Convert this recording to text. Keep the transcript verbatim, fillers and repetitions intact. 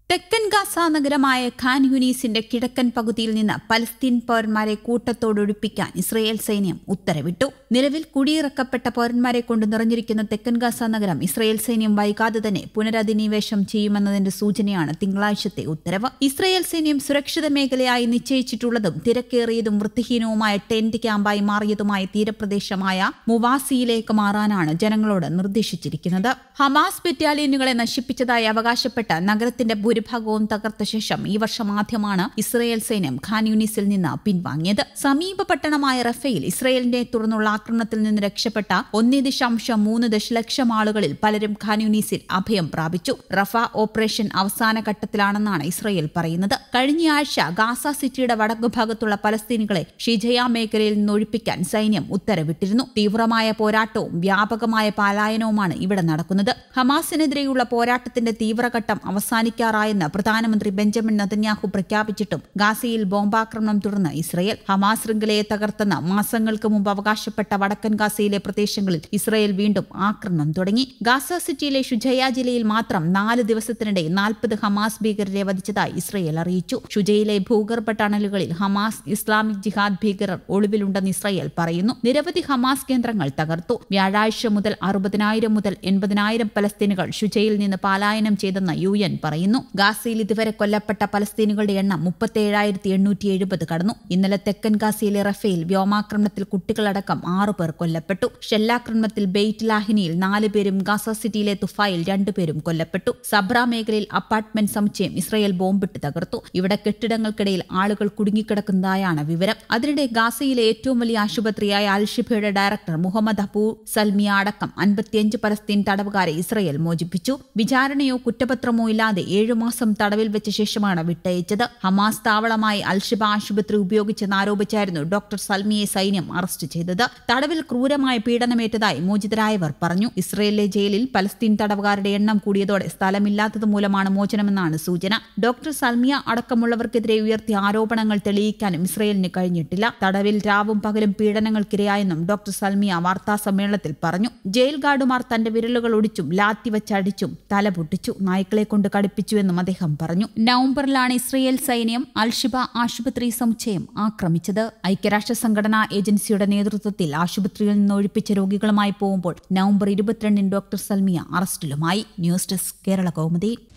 തെക്കൻ ഗാസ നഗരമായ ഖാൻ യൂനീസിന്റെ കിഴക്കൻ പകുതിയിൽ നിന്ന് പലസ്തീൻ പൗരന്മാരെ കൂട്ടത്തോടൊഴിപ്പിക്കാൻ ഇസ്രയേൽ സൈന്യം ഉത്തരവിട്ടു. നിലവിൽ കുടിയിറക്കപ്പെട്ട പൗരന്മാരെ കൊണ്ട് നിറഞ്ഞിരിക്കുന്ന തെക്കൻ ഗാസ നഗരം ഇസ്രയേൽ സൈന്യം വൈകാതെ തന്നെ പുനരധിനിവേശം ചെയ്യുമെന്നതിന്റെ സൂചനയാണ് തിങ്കളാഴ്ചത്തെ ഉത്തരവ്. ഇസ്രയേൽ സൈന്യം സുരക്ഷിത മേഖലയായി നിശ്ചയിച്ചിട്ടുള്ളതും തിരക്കേറിയതും വൃത്തിഹീനവുമായ ടെന്റ് ക്യാമ്പായി മാറിയതുമായ തീരപ്രദേശമായ മുവാസിയിലേക്ക് മാറാനാണ് ജനങ്ങളോട് നിർദ്ദേശിച്ചിരിക്കുന്നത്. ഹമാസ് ബറ്റാലിയനുകളെ നശിപ്പിച്ചതായി അവകാശപ്പെട്ട നഗരത്തിന്റെ ഭൂരിഭാഗവും തകർത്ത ശേഷം ഈ വർഷം ആദ്യമാണ് ഇസ്രയേൽ സൈന്യം ഖാൻ യൂനീസിൽ നിന്ന് പിൻവാങ്ങിയത്. സമീപ പട്ടണമായ റഫേൽ ഇസ്രയേലിനെ തുടർന്നുള്ള ആക്രമണത്തിൽ നിന്ന് രക്ഷപ്പെട്ട ഒന്നേ ദശാംശം മൂന്ന് ദശലക്ഷം ആളുകളിൽ പലരും ഖാൻ യൂനീസിൽ അഭയം പ്രാപിച്ചു. റഫ ഓപ്പറേഷൻ അവസാന ഘട്ടത്തിലാണെന്നാണ് ഇസ്രയേൽ പറയുന്നത്. കഴിഞ്ഞയാഴ്ച ഗാസ സിറ്റിയുടെ വടക്കുഭാഗത്തുള്ള പലസ്തീനികളെ ഷിജയ മേഖലയിൽ നിന്ന് ഒഴിപ്പിക്കാൻ സൈന്യം ഉത്തരവിട്ടിരുന്നു. തീവ്രമായ പോരാട്ടവും വ്യാപകമായ പലായനവുമാണ് ഇവിടെ നടക്കുന്നത്. ഹമാസിനെതിരെയുള്ള പോരാട്ടത്തിന്റെ തീവ്രഘട്ടം അവസാനിക്കാറായി എന്ന് പ്രധാനമന്ത്രി ബെഞ്ചമിൻ നെതന്യാഹു പ്രഖ്യാപിച്ചിട്ടും ഗാസയിൽ ബോംബാക്രമണം തുടർന്ന് ഇസ്രയേൽ ഹമാസ് ശൃംഖലയെ തകർത്തെന്ന് മാസങ്ങൾക്ക് മുമ്പ് അവകാശപ്പെട്ട വടക്കൻ ഗാസയിലെ പ്രദേശങ്ങളിൽ ഇസ്രയേൽ വീണ്ടും ആക്രമണം തുടങ്ങി. ഗാസ സിറ്റിയിലെ ഷുജയ ജില്ലയിൽ മാത്രം നാല് ദിവസത്തിനിടെ നാൽപ്പത് ഹമാസ് ഭീകരരെ വധിച്ചതായി ഇസ്രയേൽ അറിയിച്ചു. ഷുജയിലെ ഭൂഗർഭ ടണലുകളിൽ ഹമാസ് ഇസ്ലാമിക് ജിഹാദ് ഭീകരർ ഒളിവിലുണ്ടെന്ന് ഇസ്രയേൽ പറയുന്നു. നിരവധി ഹമാസ് കേന്ദ്രങ്ങൾ തകർത്തു. വ്യാഴാഴ്ച മുതൽ അറുപതിനായിരം മുതൽ എൺപതിനായിരം പലസ്തീനുകൾ ഷുജയിൽ നിന്ന് പലായനം ചെയ്തെന്ന് യു എൻ പറയുന്നു. ഗാസയിൽ ഇതുവരെ കൊല്ലപ്പെട്ട പലസ്തീനുകളുടെ എണ്ണം മുപ്പത്തേഴായിരത്തി എണ്ണൂറ്റി എഴുപത് കടന്നു. ഇന്നലെ തെക്കൻ ഗാസയിലെ റഫേൽ വ്യോമാക്രമണത്തിൽ കുട്ടികളടക്കം ആറു പേർ കൊല്ലപ്പെട്ടു. ഷെല്ലാക്രമണത്തിൽ ബെയ്റ്റ് ലാഹിനിയിൽ നാല് പേരും ഗാസ സിറ്റിയിലെ തുഫായിൽ രണ്ടുപേരും കൊല്ലപ്പെട്ടു. സബ്ര മേഖലയിൽ അപ്പാർട്ട്മെന്റ് സമുച്ചയം ഇസ്രയേൽ ബോംബിട്ട് തകർത്തു. ഇവിടെ കെട്ടിടങ്ങൾക്കിടയിൽ ആളുകൾ കുടുങ്ങിക്കിടക്കുന്നതായാണ് വിവരം. അതിനിടെ ഗാസയിലെ ഏറ്റവും വലിയ ആശുപത്രിയായ അൽഷിഫയുടെ ഡയറക്ടർ മുഹമ്മദ് അബൂ സൽമിയ അടക്കം അൻപത്തിയഞ്ച് പലസ്തീൻ തടവുകാരെ ഇസ്രയേൽ മോചിപ്പിച്ചു. വിചാരണയോ കുറ്റപത്രമോ ഇല്ലാതെ ഏഴുമാസം തടവിൽ വെച്ച ശേഷമാണ് വിട്ടയച്ചത്. ഹമാസ് താവളമായി അൽഷിബ ആശുപത്രി ഉപയോഗിച്ചെന്നാരോപിച്ചായിരുന്നു ഡോക്ടർ സൽമിയെ സൈന്യം അറസ്റ്റ് ചെയ്തത്. തടവിൽ ക്രൂരമായ പീഡനമേറ്റതായി മോചിതരായവർ പറഞ്ഞു. ഇസ്രയേലിലെ ജയിലിൽ പലസ്തീൻ തടവുകാരുടെ എണ്ണം കൂടിയതോടെ സ്ഥലമില്ലാത്തത് മൂലമാണ് മോചനമെന്നാണ് സൂചന. ഡോക്ടർ സൽമിയ അടക്കമുള്ളവർക്കെതിരെ ഉയർത്തിയ ആരോപണങ്ങൾ തെളിയിക്കാനും ഇസ്രയേലിന് കഴിഞ്ഞിട്ടില്ല. തടവിൽ രാവും പകലും പീഡനങ്ങൾക്കിരയായെന്നും ഡോക്ടർ സൽമിയ വാർത്താ സമ്മേളനത്തിൽ പറഞ്ഞു. ജയിൽ ഗാർഡുമാർ തന്റെ വിരലുകൾ ഒടിച്ചും ലാത്തി വച്ചടിച്ചും തല പൊട്ടിച്ചു, നായ്ക്കളെ കൊണ്ട് കടുപ്പിച്ചുവെന്നും അദ്ദേഹം പറഞ്ഞു. നവംബറിലാണ് ഇസ്രയേൽ സൈന്യം അൽഷിബ ആശുപത്രി സമുച്ചയം ആക്രമിച്ചത്. ഐക്യരാഷ്ട്ര സംഘടനാ ഏജൻസിയുടെ നേതൃത്വത്തിൽ ആശുപത്രിയിൽ നിന്ന് ഒഴിപ്പിച്ച രോഗികളുമായി പോകുമ്പോൾ നവംബർ ഇരുപത്തിരണ്ടിന് ഡോക്ടർ സൽമിയ അറസ്റ്റിലുമായി. News desk Kerala Kaumudi.